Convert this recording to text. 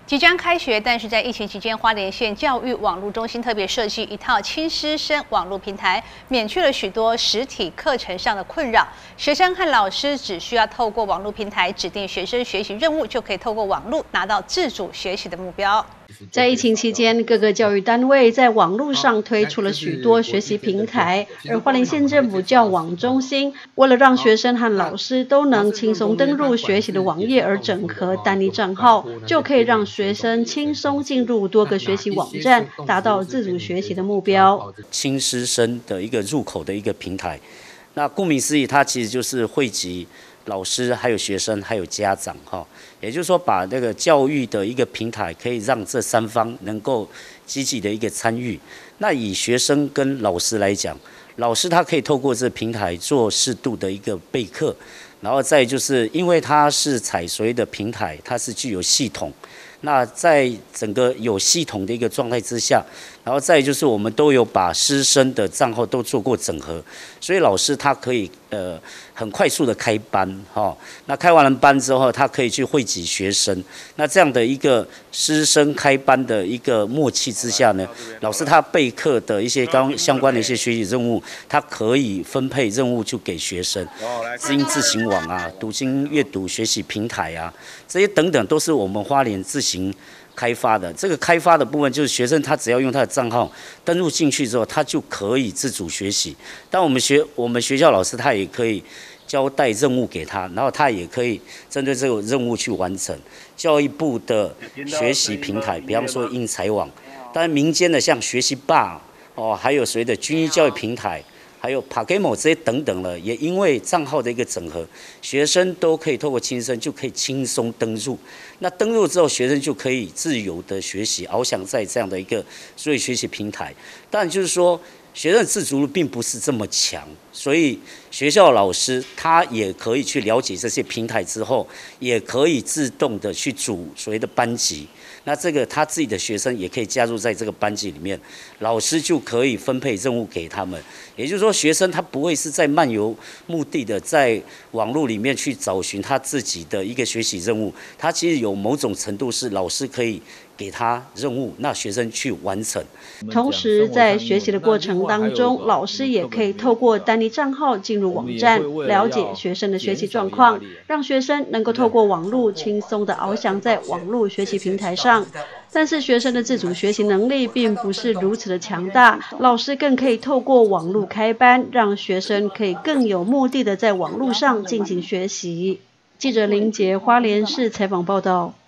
即将开学，但是在疫情期间，花莲县教育网络中心特别设计一套亲师生网络平台，免去了许多实体课程上的困扰。学生和老师只需要透过网络平台指定学生学习任务，就可以透过网络拿到自主学习的目标。在疫情期间，各个教育单位在网络上推出了许多学习平台，而花莲县政府教网中心为了让学生和老师都能轻松登入学习的网页，而整合单一账号，就可以让学生轻松进入多个学习网站，达到自主学习的目标。 亲师生的一个入口的一个平台，那顾名思义，它其实就是汇集老师、还有学生、还有家长，也就是说，把这个教育的一个平台，可以让这三方能够积极的一个参与。那以学生跟老师来讲，老师他可以透过这平台做适度的一个备课，然后再就是因为它是采所谓的平台，它是具有系统。那在整个有系统的一个状态之下，然后再就是我们都有把师生的账号都做过整合，所以老师他可以很快速的开班那开完了班之后，他可以去汇集学生。那这样的一个师生开班的一个默契之下呢，老师他备课的一些相关的一些学习任务，他可以分配任务就给学生。知音自行网啊、读经阅读学习平台啊，这些等等都是我们花莲自行开发的。这个开发的部分就是学生他只要用他的账号登录进去之后，他就可以自主学习。但我们学校老师他也可以交代任务给他，然后他也可以针对这个任务去完成。教育部的学习平台，比方说英才网，当然民间的像学习吧还有所谓的军医教育平台。还有 Pakemo 这些等等了，也因为账号的一个整合，学生都可以透过亲生就可以轻松登入。那登入之后，学生就可以自由的学习，翱翔在这样的一个数位学习平台。当然就是说，学生的自主力并不是这么强，所以学校老师他也可以去了解这些平台之后，也可以自动的去组所谓的班级。那这个他自己的学生也可以加入在这个班级里面，老师就可以分配任务给他们。也就是说，学生他不会是在漫游目的的在网络里面去找寻他自己的一个学习任务，他其实有某种程度是老师可以给他任务，那学生去完成。 同时，在学习的过程当中，老师也可以透过单一账号进入网站，了解学生的学习状况，让学生能够透过网络轻松的翱翔在网络学习平台上。但是学生的自主学习能力并不是如此的强大，老师更可以透过网络开班，让学生可以更有目的的在网络上进行学习。记者林杰花莲市采访报道。